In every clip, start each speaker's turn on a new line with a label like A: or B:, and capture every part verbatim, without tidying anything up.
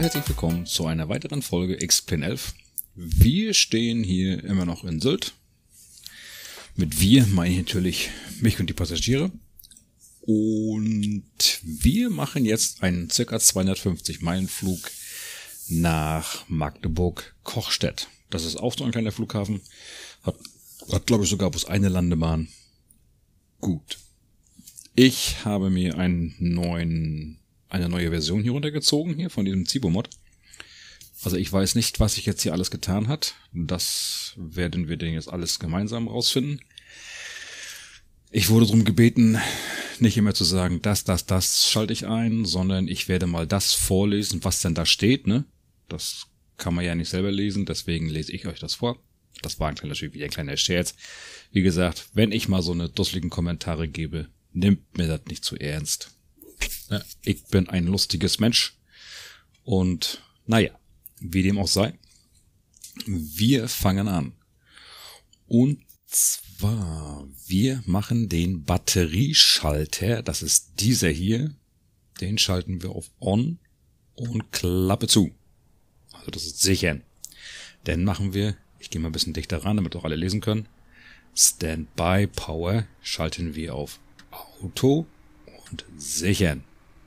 A: herzlich willkommen zu einer weiteren Folge X-Plane elf. Wir stehen hier immer noch in Sylt. Mit wir meine ich natürlich mich und die Passagiere. Und wir machen jetzt einen ca. zweihundertfünfzig Meilen Flug nach Magdeburg-Kochstedt. Das ist auch so ein kleiner Flughafen. Hat, hat glaube ich sogar bloß eine Landebahn. Gut. Ich habe mir einen neuen, eine neue Version hier runtergezogen, hier von diesem Zibo-Mod. Also ich weiß nicht, was sich jetzt hier alles getan hat. Das werden wir denn jetzt alles gemeinsam rausfinden. Ich wurde darum gebeten, nicht immer zu sagen, das, das, das schalte ich ein, sondern ich werde mal das vorlesen, was denn da steht, ne? Das kann man ja nicht selber lesen, deswegen lese ich euch das vor. Das war ein kleiner, wie ein kleiner Scherz. Wie gesagt, wenn ich mal so eine dusseligen Kommentare gebe, nimmt mir das nicht zu ernst. Ja, ich bin ein lustiges Mensch. Und naja, wie dem auch sei, wir fangen an. Und zwar, wir machen den Batterieschalter, das ist dieser hier, den schalten wir auf On und Klappe zu. Also das ist sichern. Dann machen wir, ich gehe mal ein bisschen dichter ran, damit auch alle lesen können, Standby Power schalten wir auf Auto und sichern.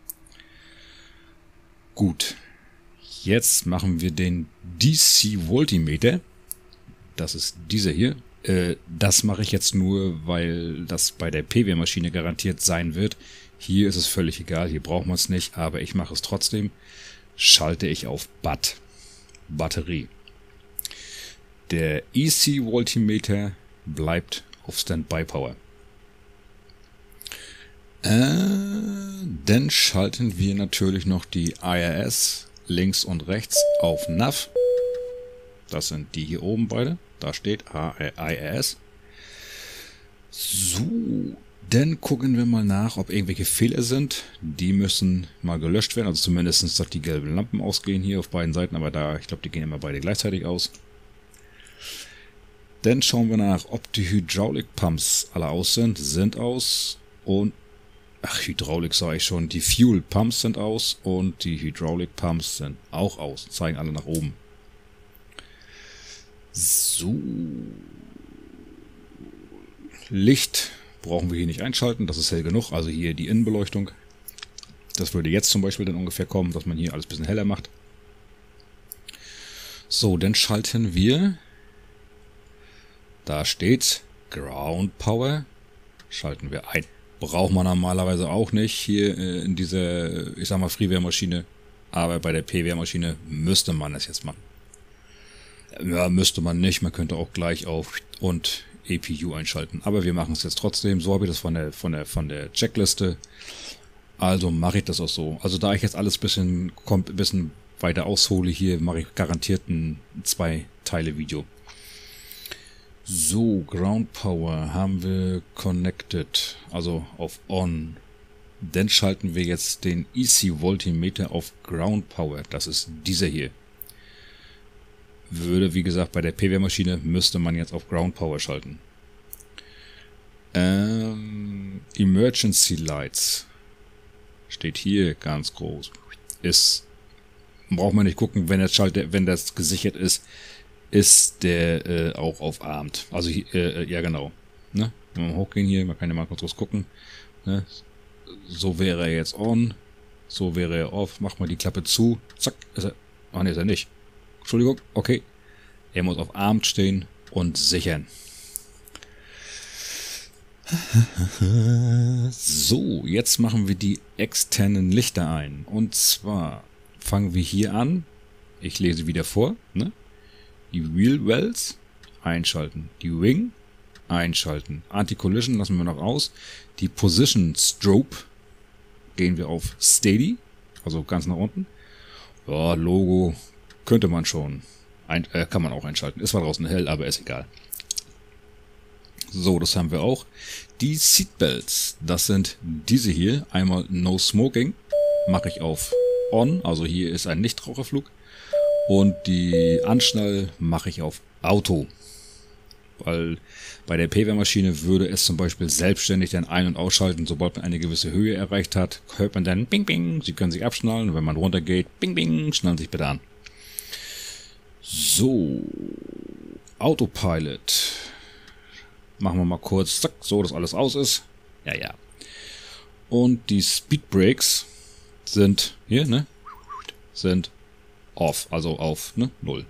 A: Gut, jetzt machen wir den D C Voltimeter, das ist dieser hier. Das mache ich jetzt nur, weil das bei der P W-Maschine garantiert sein wird. Hier ist es völlig egal, hier braucht man es nicht, aber ich mache es trotzdem. Schalte ich auf Bat, Batterie. Der E C Voltimeter bleibt auf Standby Power. Äh, dann schalten wir natürlich noch die I R S links und rechts auf N A V. Das sind die hier oben beide. Da steht I R S. So, dann gucken wir mal nach, ob irgendwelche Fehler sind. Die müssen mal gelöscht werden. Also zumindest, dass die gelben Lampen ausgehen hier auf beiden Seiten. Aber da, ich glaube, die gehen immer beide gleichzeitig aus. Dann schauen wir nach, ob die Hydraulic Pumps alle aus sind. Sind aus. Und, ach, Hydraulik sage ich schon. Die Fuel Pumps sind aus. Und die Hydraulic Pumps sind auch aus. Zeigen alle nach oben. So, Licht brauchen wir hier nicht einschalten, das ist hell genug, also hier die Innenbeleuchtung. Das würde jetzt zum Beispiel dann ungefähr kommen, dass man hier alles ein bisschen heller macht. So, dann schalten wir, da steht Ground Power, schalten wir ein. Braucht man normalerweise auch nicht hier in dieser, ich sag mal, Freeware-Maschine, aber bei der P W-Maschine müsste man es jetzt machen. Ja, müsste man nicht. Man könnte auch gleich auf und E P U einschalten. Aber wir machen es jetzt trotzdem. So habe ich das von der, von der, von der Checkliste. Also mache ich das auch so. Also da ich jetzt alles ein bisschen, ein bisschen weiter aushole hier, mache ich garantiert ein zwei Teile Video. So, Ground Power haben wir connected. Also auf On. Dann schalten wir jetzt den E C Voltimeter auf Ground Power. Das ist dieser hier. Würde, wie gesagt, bei der P W-Maschine müsste man jetzt auf Ground Power schalten. Ähm, Emergency Lights steht hier ganz groß. Ist, braucht man nicht gucken, wenn das Schalter, wenn das gesichert ist, ist der äh, auch auf Armed. Also äh, ja genau. Ne? Wenn wir hochgehen hier, man kann ja mal kurz gucken. Ne? So wäre er jetzt on, so wäre er off. Macht mal die Klappe zu. Zack, ist er. Ach ne, ist er nicht. Entschuldigung, okay. Er muss auf Armed stehen und sichern. So, jetzt machen wir die externen Lichter ein. Und zwar fangen wir hier an. Ich lese wieder vor. Ne? Die Wheel Wells einschalten. Die Wing einschalten. Anti-Collision lassen wir noch aus. Die Position Strobe gehen wir auf Steady. Also ganz nach unten. Ja, Logo könnte man schon. Ein, äh, kann man auch einschalten. Ist zwar draußen hell, aber ist egal. So, das haben wir auch. Die Seatbelts, das sind diese hier. Einmal No Smoking. Mache ich auf On. Also hier ist ein Nichtraucherflug. Und die Anschnall mache ich auf Auto. weil bei der P W-Maschine würde es zum Beispiel selbstständig dann ein- und ausschalten, sobald man eine gewisse Höhe erreicht hat, hört man dann Bing Bing, Sie können sich abschnallen und wenn man runtergeht, Bing Bing, schnallen sich bitte an. So, Autopilot. Machen wir mal kurz, zack, so, dass alles aus ist. Ja, ja. Und die Speed Brakes sind hier, ne? Sind off, also auf, ne? Null.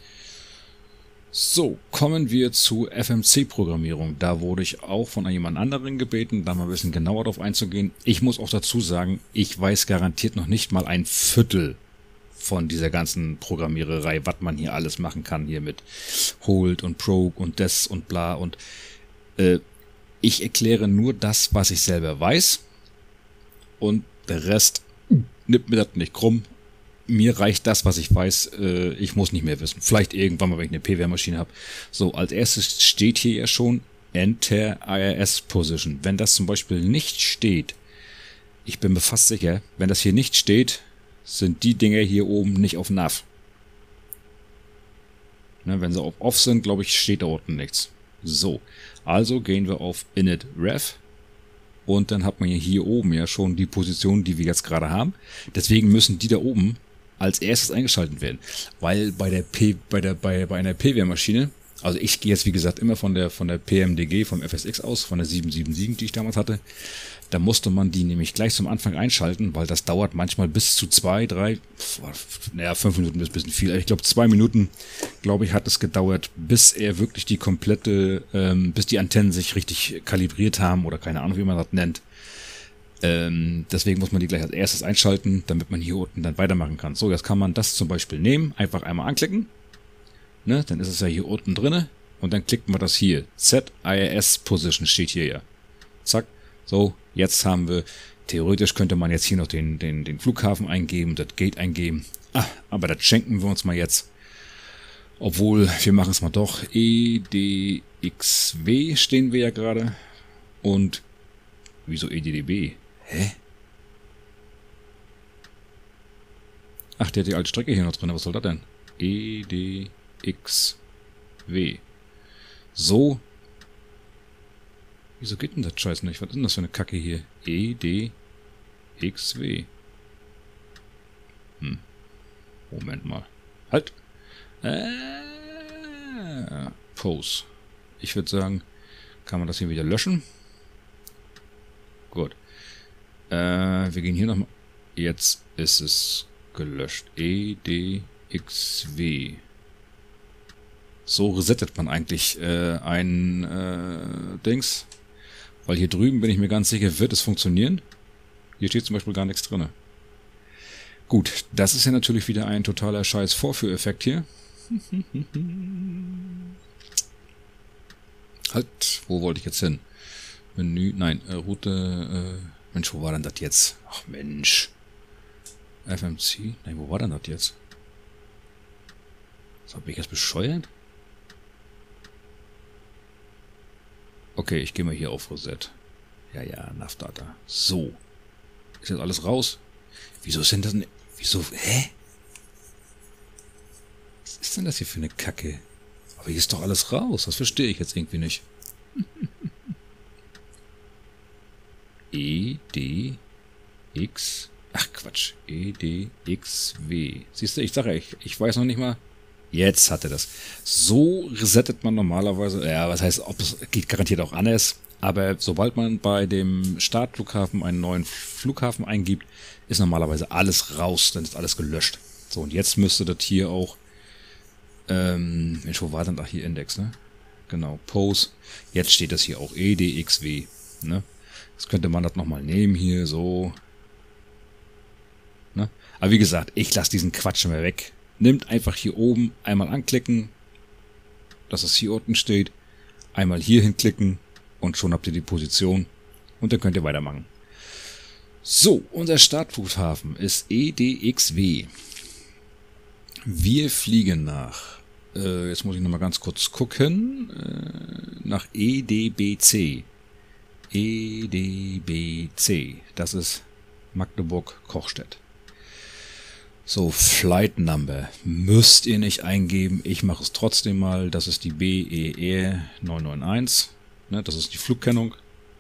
A: So, kommen wir zu F M C-Programmierung. Da wurde ich auch von jemand anderen gebeten, da mal ein bisschen genauer drauf einzugehen. Ich muss auch dazu sagen, ich weiß garantiert noch nicht mal ein Viertel von dieser ganzen Programmiererei, was man hier alles machen kann, hier mit Hold und Probe und das und bla und äh, ich erkläre nur das, was ich selber weiß und der Rest nimmt mir das nicht krumm. Mir reicht das, was ich weiß, äh, ich muss nicht mehr wissen. Vielleicht irgendwann mal, wenn ich eine P W-Maschine habe. So, als erstes steht hier ja schon Enter I R S Position. Wenn das zum Beispiel nicht steht, ich bin mir fast sicher, wenn das hier nicht steht, sind die Dinger hier oben nicht auf N A V. Ne, wenn sie auf Off sind, glaube ich, steht da unten nichts. So, also gehen wir auf Init Ref und dann hat man hier oben ja schon die Position, die wir jetzt gerade haben. Deswegen müssen die da oben als erstes eingeschaltet werden, weil bei der P, bei der bei bei einer P W-Maschine, also ich gehe jetzt wie gesagt immer von der von der P M D G vom F S X aus, von der sieben sieben sieben, die ich damals hatte. Da musste man die nämlich gleich zum Anfang einschalten, weil das dauert manchmal bis zu zwei, drei, naja, fünf Minuten ist ein bisschen viel. Ich glaube, zwei Minuten, glaube ich, hat es gedauert, bis er wirklich die komplette, ähm, bis die Antennen sich richtig kalibriert haben oder keine Ahnung, wie man das nennt. Ähm, deswegen muss man die gleich als erstes einschalten, damit man hier unten dann weitermachen kann. So, jetzt kann man das zum Beispiel nehmen, einfach einmal anklicken. Ne, dann ist es ja hier unten drinne und dann klickt man das hier. Set I R S Position steht hier ja. Zack. So, jetzt haben wir, theoretisch könnte man jetzt hier noch den, den, den Flughafen eingeben, das Gate eingeben. Ah, aber das schenken wir uns mal jetzt. Obwohl, wir machen es mal doch. E D X W stehen wir ja gerade. Und, wieso E D D B? Hä? Ach, der hat die alte Strecke hier noch drin. Was soll das denn? E D X W. So. Wieso geht denn das Scheiß nicht? Was ist denn das für eine Kacke hier? E D X W. Hm. Moment mal. Halt. Äh. Pose. Ich würde sagen, kann man das hier wieder löschen? Gut. Äh, wir gehen hier nochmal. Jetzt ist es gelöscht. E D X W. So resettet man eigentlich äh, ein äh, Dings. Weil hier drüben bin ich mir ganz sicher, wird es funktionieren. Hier steht zum Beispiel gar nichts drin. Gut, das ist ja natürlich wieder ein totaler scheiß Vorführeffekt hier. Halt, wo wollte ich jetzt hin? Menü, nein, äh, Route, äh, Mensch, wo war denn das jetzt? Ach Mensch. F M C, nein, wo war denn das jetzt? Was, hab ich jetzt bescheuert? Okay, ich gehe mal hier auf Reset. Ja, ja, Navdata. So. Ist jetzt alles raus? Wieso ist denn das denn... Wieso... Hä? Was ist denn das hier für eine Kacke? Aber hier ist doch alles raus. Das verstehe ich jetzt irgendwie nicht. E D X... Ach, Quatsch. E D X W. Siehst du, ich sage, ich, ich weiß noch nicht mal... Jetzt hat er das. So resettet man normalerweise, ja, was heißt, ob es geht garantiert auch anders, aber sobald man bei dem Startflughafen einen neuen Flughafen eingibt, ist normalerweise alles raus, dann ist alles gelöscht. So, und jetzt müsste das hier auch, ähm, Mensch, wo war denn da hier Index, ne? Genau, Pose. Jetzt steht das hier auch E D X W, ne? Jetzt könnte man das nochmal nehmen hier, so. Ne? Aber wie gesagt, ich lasse diesen Quatsch mal weg. Nimmt einfach hier oben einmal anklicken, dass es hier unten steht, einmal hier hinklicken und schon habt ihr die Position und dann könnt ihr weitermachen. So, unser Startflughafen ist E D X W. Wir fliegen nach, äh, jetzt muss ich nochmal ganz kurz gucken, äh, nach E D B C. E D B C, das ist Magdeburg-Kochstedt. So, Flight Number müsst ihr nicht eingeben. Ich mache es trotzdem mal. Das ist die B E R neun neun eins. Ne, das ist die Flugkennung.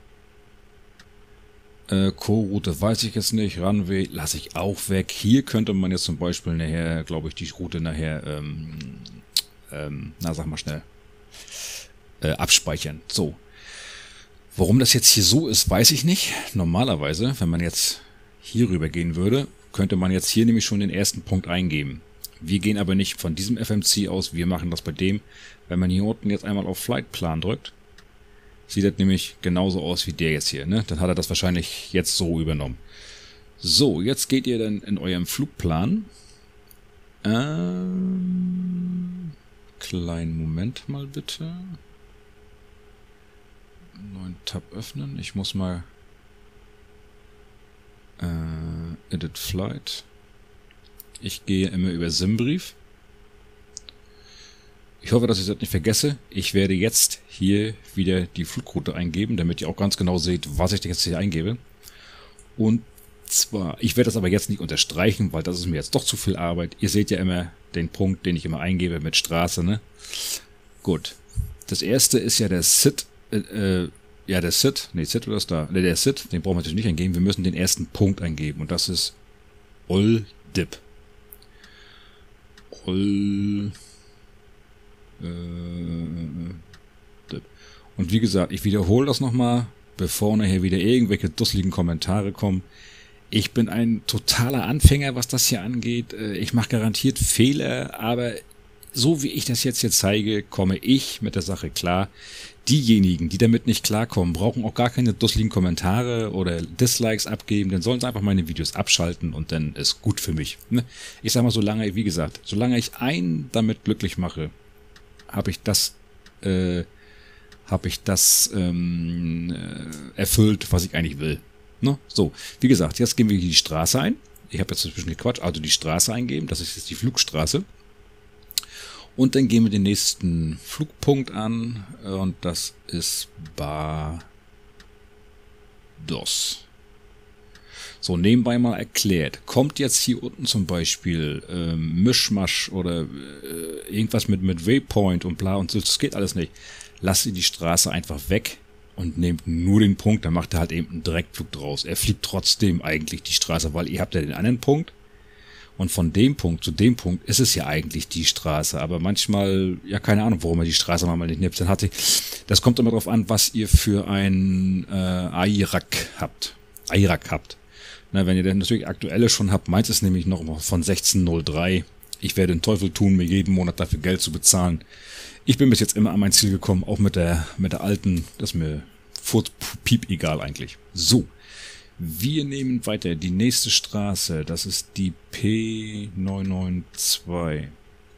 A: Äh, Co-Route weiß ich jetzt nicht. Runway lasse ich auch weg. Hier könnte man jetzt zum Beispiel nachher, glaube ich, die Route nachher, ähm, ähm, na sag mal schnell, äh, abspeichern. So. Warum das jetzt hier so ist, weiß ich nicht. Normalerweise, wenn man jetzt hier rüber gehen würde, könnte man jetzt hier nämlich schon den ersten Punkt eingeben. Wir gehen aber nicht von diesem F M C aus, wir machen das bei dem. Wenn man hier unten jetzt einmal auf Flightplan drückt, sieht das nämlich genauso aus wie der jetzt hier, ne? Dann hat er das wahrscheinlich jetzt so übernommen. So, jetzt geht ihr dann in eurem Flugplan. Ähm, kleinen Moment mal bitte. Neuen Tab öffnen. Ich muss mal äh, Edit Flight. Ich gehe immer über SimBrief. Ich hoffe, dass ich das nicht vergesse. Ich werde jetzt hier wieder die Flugroute eingeben, damit ihr auch ganz genau seht, was ich jetzt hier eingebe. Und zwar, ich werde das aber jetzt nicht unterstreichen, weil das ist mir jetzt doch zu viel Arbeit. Ihr seht ja immer den Punkt, den ich immer eingebe mit Straße, ne? Gut. Das erste ist ja der S I D. Äh, äh, ja, der S I D. Ne, S I D oder ist da? Ne, der S I D, den brauchen wir natürlich nicht eingeben. Wir müssen den ersten Punkt eingeben. Und das ist Oldip. Oldip. Und wie gesagt, ich wiederhole das nochmal, bevor nachher wieder irgendwelche dusseligen Kommentare kommen. Ich bin ein totaler Anfänger, was das hier angeht. Ich mache garantiert Fehler, aber so wie ich das jetzt hier zeige, komme ich mit der Sache klar. Diejenigen, die damit nicht klarkommen, brauchen auch gar keine dusseligen Kommentare oder Dislikes abgeben. Dann sollen sie einfach meine Videos abschalten und dann ist gut für mich. Ich sag mal, solange, wie gesagt, solange ich einen damit glücklich mache, habe ich das, äh, habe ich das ähm, äh, erfüllt, was ich eigentlich will. Ne? So, wie gesagt, jetzt geben wir hier die Straße ein. Ich habe jetzt dazwischen gequatscht, also die Straße eingeben, das ist jetzt die Flugstraße. Und dann gehen wir den nächsten Flugpunkt an und das ist Bardos. So, nebenbei mal erklärt, kommt jetzt hier unten zum Beispiel ähm, Mischmasch oder äh, irgendwas mit, mit Waypoint und bla und so, das geht alles nicht. Lasst ihr die Straße einfach weg und nehmt nur den Punkt, dann macht er halt eben einen Direktflug draus. Er fliegt trotzdem eigentlich die Straße, weil ihr habt ja den anderen Punkt. Und von dem Punkt zu dem Punkt ist es ja eigentlich die Straße. Aber manchmal, ja keine Ahnung, warum er die Straße mal nicht nimmt. Dann hatte, das kommt immer darauf an, was ihr für ein äh, A I R A C habt. A I R A C habt. Na, wenn ihr dann natürlich aktuelle schon habt, meins ist nämlich noch von sechzehn null drei. Ich werde den Teufel tun, mir jeden Monat dafür Geld zu bezahlen. Ich bin bis jetzt immer an mein Ziel gekommen, auch mit der mit der alten, das ist mir furz, piep egal eigentlich. So, wir nehmen weiter die nächste Straße, das ist die P neun neun zwei.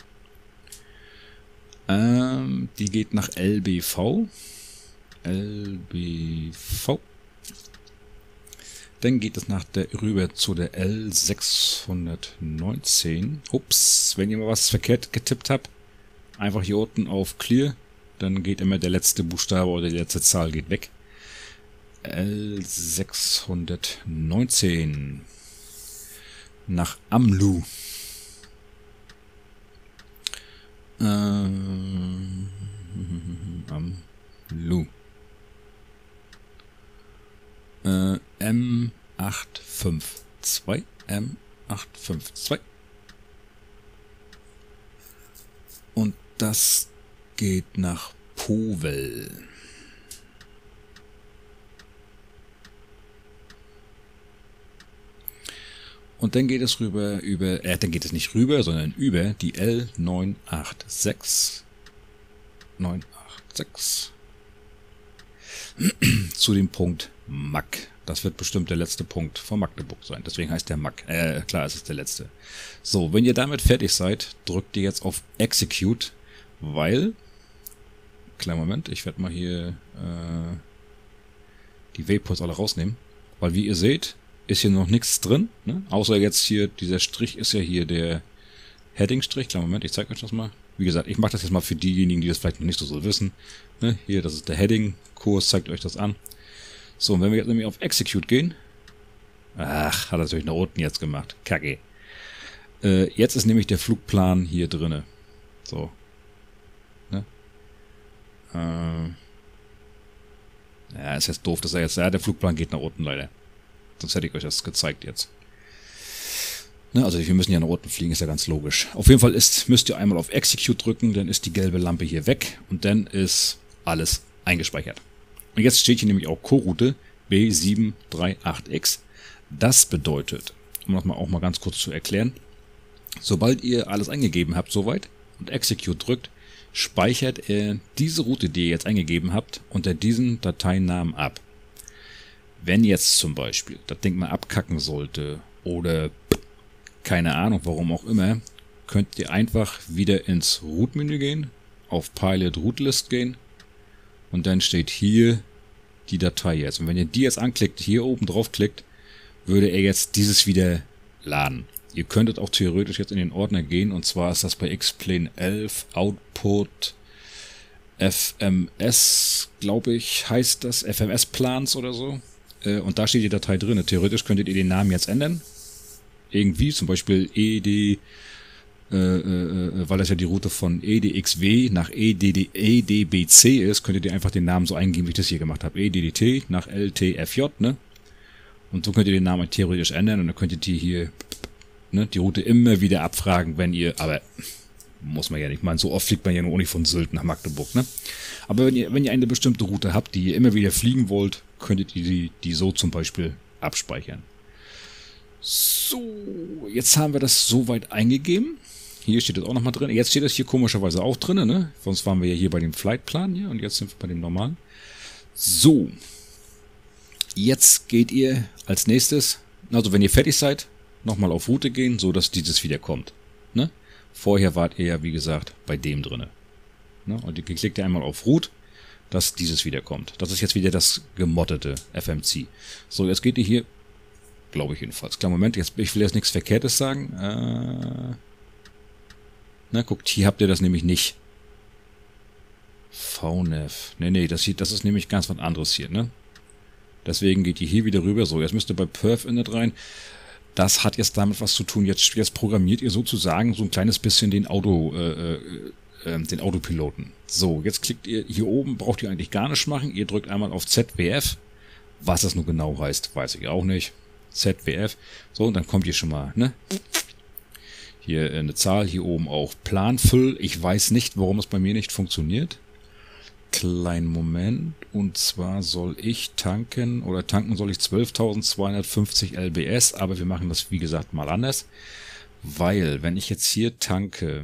A: Ähm, die geht nach L B V. L B V. Dann geht es nach der rüber zu der L sechshundertneunzehn. Ups, wenn ihr mal was verkehrt getippt habt, einfach hier unten auf Clear, dann geht immer der letzte Buchstabe oder die letzte Zahl geht weg. L sechshundertneunzehn nach Amlu. Ähm, Amlu. Äh, M acht fünf zwei. M acht fünf zwei. Und das geht nach Powell. Und dann geht es rüber, über, äh, dann geht es nicht rüber, sondern über die L neun acht sechs. neun acht sechs. Zu dem Punkt M A C. Das wird bestimmt der letzte Punkt von Magdeburg sein. Deswegen heißt der M A C. Äh, klar, es ist der letzte. So, wenn ihr damit fertig seid, drückt ihr jetzt auf Execute, weil, kleinen Moment, ich werde mal hier äh, die Waypoints alle rausnehmen, weil wie ihr seht, ist hier noch nichts drin, ne? Außer jetzt hier, dieser Strich ist ja hier der Heading-Strich. Kleinen Moment, ich zeige euch das mal. Wie gesagt, ich mache das jetzt mal für diejenigen, die das vielleicht noch nicht so, so wissen. Ne? Hier, das ist der Heading-Kurs, zeigt euch das an. So, und wenn wir jetzt nämlich auf Execute gehen, ach, hat er natürlich nach unten jetzt gemacht, kacke. Äh, jetzt ist nämlich der Flugplan hier drinne. So. Ne? Äh, ja, ist jetzt doof, dass er jetzt... Ja, der Flugplan geht nach unten leider. Sonst hätte ich euch das gezeigt jetzt. Ne, also wir müssen ja nach unten fliegen, ist ja ganz logisch. Auf jeden Fall ist, müsst ihr einmal auf Execute drücken, dann ist die gelbe Lampe hier weg und dann ist alles eingespeichert. Und jetzt steht hier nämlich auch Co-Route B sieben drei acht X. Das bedeutet, um das mal auch mal ganz kurz zu erklären, sobald ihr alles eingegeben habt soweit und Execute drückt, speichert er diese Route, die ihr jetzt eingegeben habt, unter diesen Dateinamen ab. Wenn jetzt zum Beispiel das Ding mal abkacken sollte oder keine Ahnung, warum auch immer, könnt ihr einfach wieder ins Root-Menü gehen, auf Pilot Root List gehen und dann steht hier die Datei jetzt. Und wenn ihr die jetzt anklickt, hier oben drauf klickt, würde er jetzt dieses wieder laden. Ihr könntet auch theoretisch jetzt in den Ordner gehen und zwar ist das bei Xplane elf Output F M S, glaube ich, heißt das, F M S Plans oder so. Und da steht die Datei drin. Theoretisch könntet ihr den Namen jetzt ändern. Irgendwie, zum Beispiel E D, äh, äh, weil das ja die Route von E D X W nach E D D, E D B C ist, könntet ihr einfach den Namen so eingeben, wie ich das hier gemacht habe. E D D T nach L T F J, ne? Und so könnt ihr den Namen theoretisch ändern und dann könntet ihr hier, ne, die Route immer wieder abfragen, wenn ihr, aber muss man ja nicht, man, so oft fliegt man ja nur nicht von Sylt nach Magdeburg, ne? Aber wenn ihr, wenn ihr eine bestimmte Route habt, die ihr immer wieder fliegen wollt, könntet ihr die, die so zum Beispiel abspeichern. So, jetzt haben wir das soweit eingegeben. Hier steht das auch nochmal drin. Jetzt steht das hier komischerweise auch drin, ne? Sonst waren wir ja hier bei dem Flightplan hier und jetzt sind wir bei dem normalen. So, jetzt geht ihr als nächstes, also wenn ihr fertig seid, nochmal auf Route gehen, so dass dieses wieder kommt. Ne? Vorher wart ihr ja, wie gesagt, bei dem drinne. Ne? Und ihr klickt ihr einmal auf Route, dass dieses wieder kommt. Das ist jetzt wieder das gemoddete F M C. So, jetzt geht ihr hier, glaube ich jedenfalls. Klar, Moment, jetzt, ich will jetzt nichts Verkehrtes sagen. Äh, na, guckt, hier habt ihr das nämlich nicht. V N E V. Nee, nee, das, hier, das ist nämlich ganz was anderes hier, ne? Deswegen geht ihr hier wieder rüber. So, jetzt müsst ihr bei Perf-Init rein. Das hat jetzt damit was zu tun. Jetzt, jetzt programmiert ihr sozusagen so ein kleines bisschen den Auto, äh, äh, den Autopiloten. So, jetzt klickt ihr hier oben, braucht ihr eigentlich gar nichts machen. Ihr drückt einmal auf Z W F. Was das nun genau heißt, weiß ich auch nicht. Z W F. So, und dann kommt ihr schon mal, ne? Hier eine Zahl, hier oben auch Planfüll. Ich weiß nicht, warum es bei mir nicht funktioniert. Kleinen Moment. Und zwar soll ich tanken, oder tanken soll ich zwölftausendzweihundertfünfzig L B S, aber wir machen das, wie gesagt, mal anders. Weil, wenn ich jetzt hier tanke,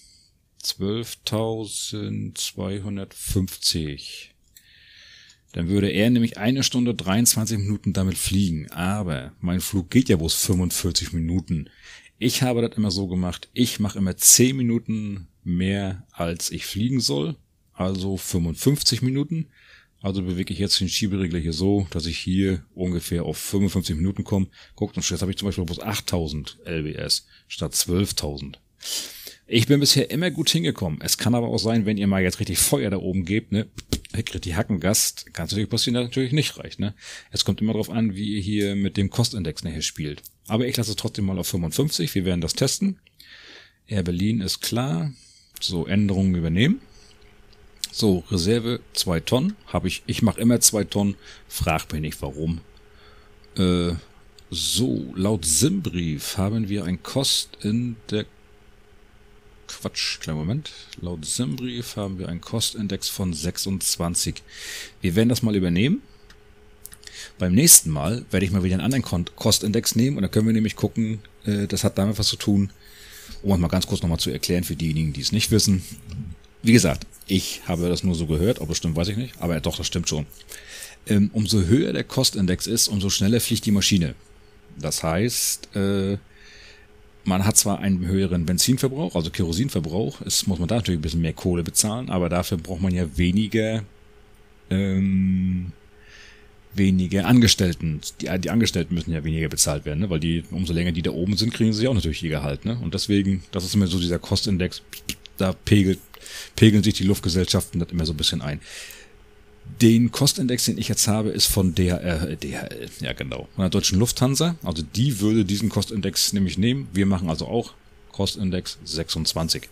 A: zwölftausendzweihundertfünfzig, dann würde er nämlich eine Stunde dreiundzwanzig Minuten damit fliegen. Aber mein Flug geht ja bloß fünfundvierzig Minuten. Ich habe das immer so gemacht, ich mache immer zehn Minuten mehr, als ich fliegen soll. Also fünfundfünfzig Minuten. Also bewege ich jetzt den Schieberegler hier so, dass ich hier ungefähr auf fünfundfünfzig Minuten komme. Guckt, und jetzt habe ich zum Beispiel bloß achttausend L B S statt zwölftausend. Ich bin bisher immer gut hingekommen. Es kann aber auch sein, wenn ihr mal jetzt richtig Feuer da oben gebt, ne, kriegt die Hackengast, kann es natürlich passieren, dass natürlich nicht reicht, ne. Es kommt immer darauf an, wie ihr hier mit dem Kostindex nachher spielt. Aber ich lasse es trotzdem mal auf fünfundfünfzig. Wir werden das testen. Air Berlin ist klar. So, Änderungen übernehmen. So, Reserve zwei Tonnen. Habe ich, ich mache immer zwei Tonnen. Frag mich nicht warum. Äh, so, laut SIM-Brief haben wir ein Kostindex. Quatsch, kleinen Moment. Laut SIM-Brief haben wir einen Kostindex von sechsundzwanzig. Wir werden das mal übernehmen. Beim nächsten Mal werde ich mal wieder einen anderen Kostindex nehmen und dann können wir nämlich gucken, äh, das hat damit was zu tun, um es mal ganz kurz nochmal zu erklären für diejenigen, die es nicht wissen. Wie gesagt, ich habe das nur so gehört, ob es stimmt, weiß ich nicht, aber doch, das stimmt schon. Ähm, umso höher der Kostindex ist, umso schneller fliegt die Maschine. Das heißt, äh, man hat zwar einen höheren Benzinverbrauch, also Kerosinverbrauch, es muss man da natürlich ein bisschen mehr Kohle bezahlen, aber dafür braucht man ja weniger, ähm, weniger Angestellten. Die, die Angestellten müssen ja weniger bezahlt werden, ne? Weil die, umso länger die da oben sind, kriegen sie auch natürlich ihr Gehalt, ne? Und deswegen, das ist immer so dieser Kostindex, da pegelt, pegeln sich die Luftgesellschaften das immer so ein bisschen ein. Den Kostindex, den ich jetzt habe, ist von D H L, D H L, ja genau, von der Deutschen Lufthansa. Also die würde diesen Kostindex nämlich nehmen. Wir machen also auch Kostindex sechsundzwanzig.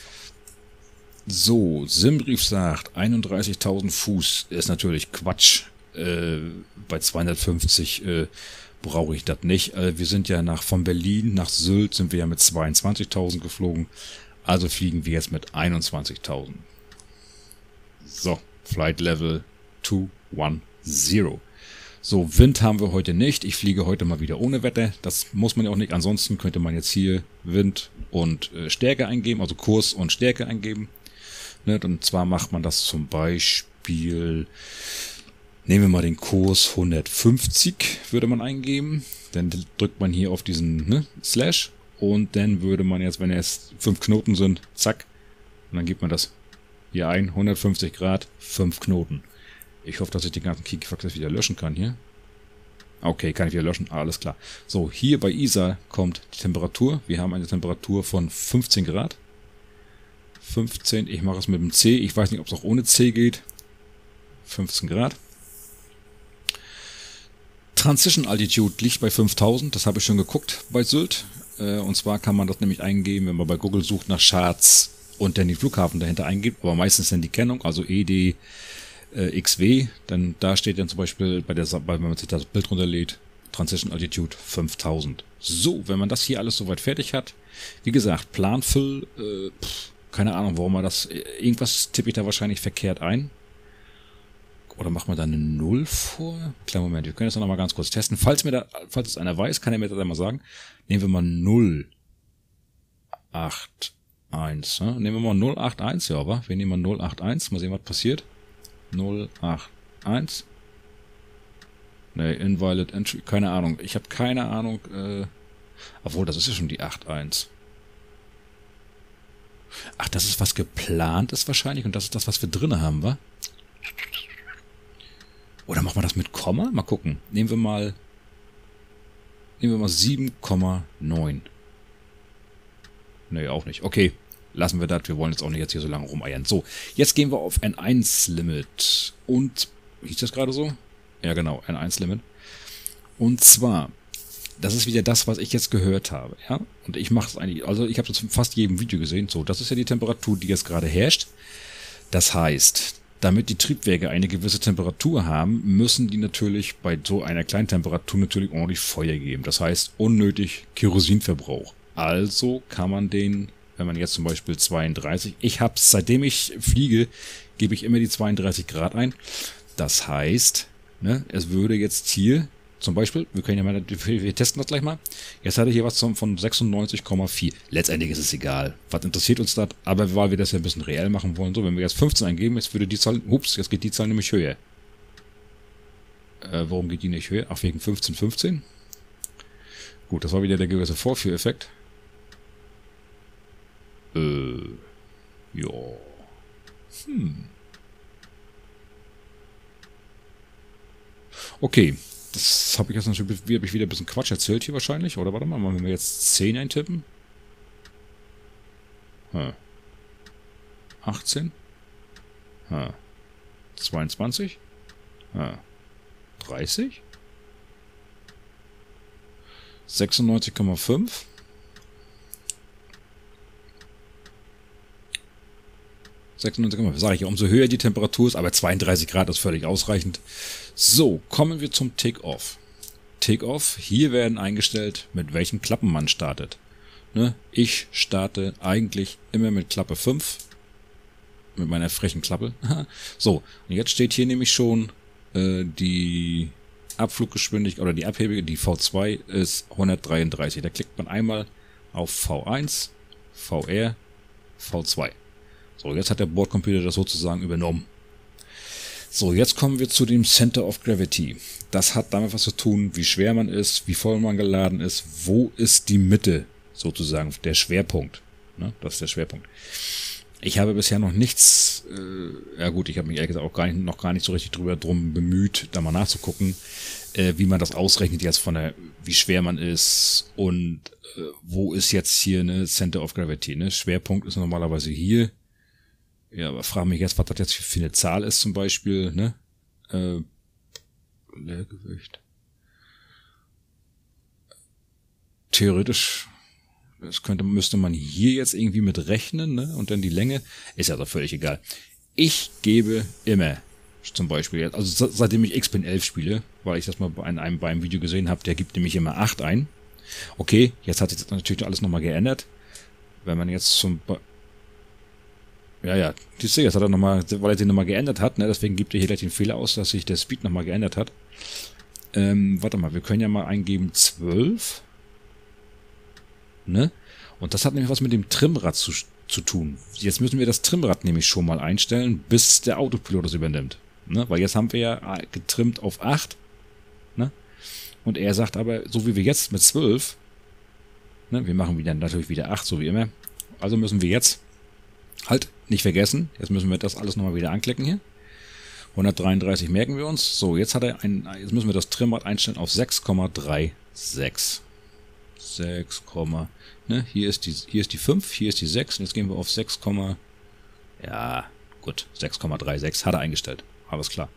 A: So, Simbrief sagt, einunddreißigtausend Fuß ist natürlich Quatsch. Äh, bei zweihundertfünfzig äh, brauche ich das nicht. Äh, wir sind ja nach von Berlin nach Sylt sind wir ja mit zweiundzwanzigtausend geflogen. Also fliegen wir jetzt mit einundzwanzigtausend. So, Flight Level zwei eins null. So, Wind haben wir heute nicht. Ich fliege heute mal wieder ohne Wetter. Das muss man ja auch nicht. Ansonsten könnte man jetzt hier Wind und äh, Stärke eingeben, also Kurs und Stärke eingeben. Ne, und zwar macht man das zum Beispiel, nehmen wir mal den Kurs hundertfünfzig, würde man eingeben. Dann drückt man hier auf diesen ne, Slash und dann würde man jetzt, wenn es fünf Knoten sind, zack, und dann gibt man das hier ein, hundertfünfzig Grad, fünf Knoten. Ich hoffe, dass ich den ganzen Kikifax wieder löschen kann hier. Okay, kann ich wieder löschen, alles klar. So, hier bei I S A kommt die Temperatur. Wir haben eine Temperatur von fünfzehn Grad. fünfzehn, ich mache es mit dem C. Ich weiß nicht, ob es auch ohne C geht. fünfzehn Grad. Transition Altitude liegt bei fünftausend. Das habe ich schon geguckt bei Sylt. Und zwar kann man das nämlich eingeben, wenn man bei Google sucht nach Charts und dann den Flughafen dahinter eingibt. Aber meistens dann die Kennung, also E D X W. Dann da steht dann zum Beispiel, bei der, wenn man sich das Bild runterlädt, Transition Altitude fünftausend. So, wenn man das hier alles soweit fertig hat, wie gesagt, Planfüll, äh, pff, keine Ahnung, warum man das, irgendwas tippe ich da wahrscheinlich verkehrt ein. Oder macht man da eine Null vor? Kleinen Moment, wir können das noch mal ganz kurz testen. Falls mir da, falls es einer weiß, kann er mir das einmal sagen. Nehmen wir mal null acht eins. Ne? Nehmen wir mal null acht eins, ja, aber wir nehmen mal null acht eins. Mal sehen, was passiert. null acht eins. Ne, invalid entry, keine Ahnung. Ich habe keine Ahnung, äh, obwohl, das ist ja schon die acht eins. Ach, das ist was geplant ist wahrscheinlich und das ist das, was wir drin haben, wa? Oder machen wir das mit Komma? Mal gucken. Nehmen wir mal nehmen wir mal sieben Komma neun. Nee, auch nicht. Okay, lassen wir das. Wir wollen jetzt auch nicht jetzt hier so lange rumeiern. So, jetzt gehen wir auf N eins Limit. Und, hieß das gerade so? Ja, genau, N eins Limit. Und zwar, das ist wieder das, was ich jetzt gehört habe. Ja? Und ich mache es eigentlich, also ich habe das in fast jedem Video gesehen. So, das ist ja die Temperatur, die jetzt gerade herrscht. Das heißt, damit die Triebwerke eine gewisse Temperatur haben, müssen die natürlich bei so einer kleinen Temperatur natürlich ordentlich Feuer geben. Das heißt, unnötig Kerosinverbrauch. Also kann man den, wenn man jetzt zum Beispiel zweiunddreißig, ich habe seitdem ich fliege, gebe ich immer die zweiunddreißig Grad ein. Das heißt, ne, es würde jetzt hier zum Beispiel, wir können ja mal, wir testen das gleich mal. Jetzt hatte ich hier was von sechsundneunzig Komma vier. Letztendlich ist es egal. Was interessiert uns das? Aber weil wir das ja ein bisschen reell machen wollen, so, wenn wir jetzt fünfzehn eingeben, jetzt würde die Zahl, ups, jetzt geht die Zahl nämlich höher. Äh, warum geht die nicht höher? Ach, wegen fünfzehn, fünfzehn. Gut, das war wieder der gewisse Vorführeffekt. Äh, ja. Hm. Okay. Das habe ich jetzt natürlich, wie habe ich wieder ein bisschen Quatsch erzählt hier wahrscheinlich, oder warte mal, wenn wir jetzt zehn eintippen. Hm. achtzehn. Hm. zweiundzwanzig. Hm. dreißig. sechsundneunzig Komma fünf. sechsundneunzig Komma fünf. Sage ich ja, umso höher die Temperatur ist, aber zweiunddreißig Grad ist völlig ausreichend. So, kommen wir zum Take-Off. Take-Off, hier werden eingestellt, mit welchen Klappen man startet. Ne? Ich starte eigentlich immer mit Klappe fünf. Mit meiner frechen Klappe. So, und jetzt steht hier nämlich schon äh, die Abfluggeschwindigkeit oder die Abhebe, die V zwei ist hundertdreiunddreißig. Da klickt man einmal auf V eins, V R, V zwei. So, jetzt hat der Bordcomputer das sozusagen übernommen. So, jetzt kommen wir zu dem Center of Gravity. Das hat damit was zu tun, wie schwer man ist, wie voll man geladen ist, wo ist die Mitte sozusagen, der Schwerpunkt. Ne? Das ist der Schwerpunkt. Ich habe bisher noch nichts, äh, ja gut, ich habe mich ehrlich gesagt auch gar nicht, noch gar nicht so richtig drüber drum bemüht, da mal nachzugucken, äh, wie man das ausrechnet jetzt von der, wie schwer man ist und äh, wo ist jetzt hier ne Center of Gravity. Ne? Schwerpunkt ist normalerweise hier. Ja, aber frage mich jetzt, was das jetzt für eine Zahl ist zum Beispiel, ne? Äh, Leergewicht. Theoretisch, das könnte, müsste man hier jetzt irgendwie mit rechnen, ne? Und dann die Länge, ist ja doch völlig egal. Ich gebe immer, zum Beispiel, jetzt, also seitdem ich X P N elf spiele, weil ich das mal bei einem, bei einem Video gesehen habe, der gibt nämlich immer acht ein. Okay, jetzt hat sich das natürlich alles nochmal geändert. Wenn man jetzt zum Be Ja, ja, siehst du, jetzt hat er nochmal, weil er den nochmal geändert hat, ne? Deswegen gibt er hier gleich den Fehler aus, dass sich der Speed nochmal geändert hat. Ähm, warte mal, wir können ja mal eingeben zwölf. Ne? Und das hat nämlich was mit dem Trimrad zu, zu tun. Jetzt müssen wir das Trimrad nämlich schon mal einstellen, bis der Autopilot das übernimmt. Ne? Weil jetzt haben wir ja getrimmt auf acht. Ne? Und er sagt aber, so wie wir jetzt mit zwölf, ne? Wir machen wieder natürlich wieder acht, so wie immer. Also müssen wir jetzt halt nicht vergessen, jetzt müssen wir das alles nochmal wieder anklicken hier. hundertdreiunddreißig merken wir uns. So, jetzt hat er ein, jetzt müssen wir das Trimrad einstellen auf sechs Komma sechsunddreißig. sechs, ne, hier ist die hier ist die fünf, hier ist die sechs und jetzt gehen wir auf sechs, ja, gut, sechs Komma sechsunddreißig hat er eingestellt. Alles klar.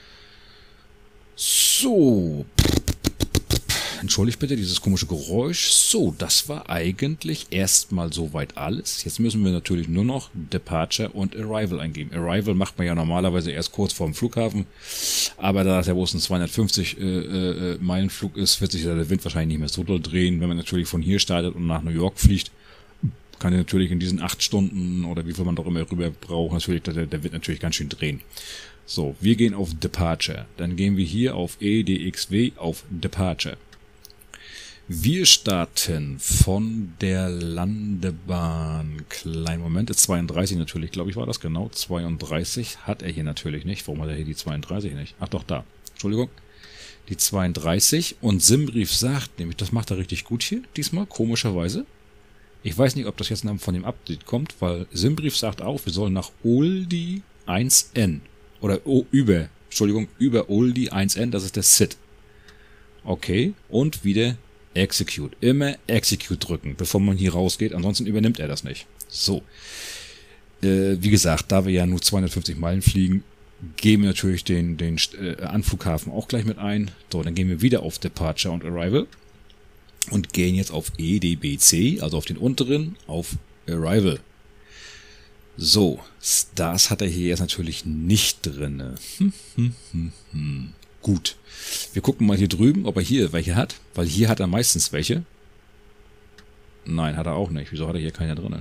A: So. Entschuldigt bitte dieses komische Geräusch. So, das war eigentlich erstmal soweit alles. Jetzt müssen wir natürlich nur noch Departure und Arrival eingeben. Arrival macht man ja normalerweise erst kurz vor dem Flughafen. Aber da das ja bloß ein zweihundertfünfzig äh, äh, Meilen Flug ist, wird sich der Wind wahrscheinlich nicht mehr so doll drehen. Wenn man natürlich von hier startet und nach New York fliegt, kann er natürlich in diesen acht Stunden oder wie viel man doch immer rüber braucht, natürlich, der, der wird natürlich ganz schön drehen. So, wir gehen auf Departure. Dann gehen wir hier auf E D X W auf Departure. Wir starten von der Landebahn. Kleinen Moment, ist zweiunddreißig natürlich, glaube ich, war das genau. zweiunddreißig hat er hier natürlich nicht. Warum hat er hier die zweiunddreißig nicht? Ach doch, da. Entschuldigung. Die zweiunddreißig. Und Simbrief sagt, nämlich, das macht er richtig gut hier, diesmal, komischerweise. Ich weiß nicht, ob das jetzt von dem Update kommt, weil Simbrief sagt auch, wir sollen nach Oldie eins N. Oder oh, über, Entschuldigung, über Oldie eins N, das ist der S I D. Okay, und wieder Execute. Immer Execute drücken, bevor man hier rausgeht, ansonsten übernimmt er das nicht. So. Äh, wie gesagt, da wir ja nur zweihundertfünfzig Meilen fliegen, geben wir natürlich den, den äh, Anflughafen auch gleich mit ein. So, dann gehen wir wieder auf Departure und Arrival und gehen jetzt auf E D B C, also auf den unteren, auf Arrival. So, Stars hat er hier jetzt natürlich nicht drin. Hm, hm, hm, hm. Gut. Wir gucken mal hier drüben, ob er hier welche hat, weil hier hat er meistens welche. Nein, hat er auch nicht. Wieso hat er hier keine drin?